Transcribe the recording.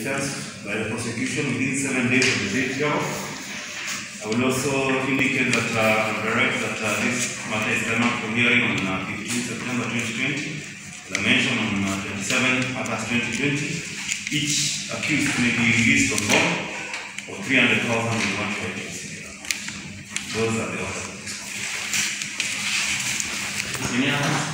defense by the prosecution within 7 days of the date hereof. I will also indicate that direct that this matter is done up for hearing on 15 September 2020. As I mentioned on 27 August 2020, each accused may be released on bond for 300,000 in one shot. Those are the orders of this court.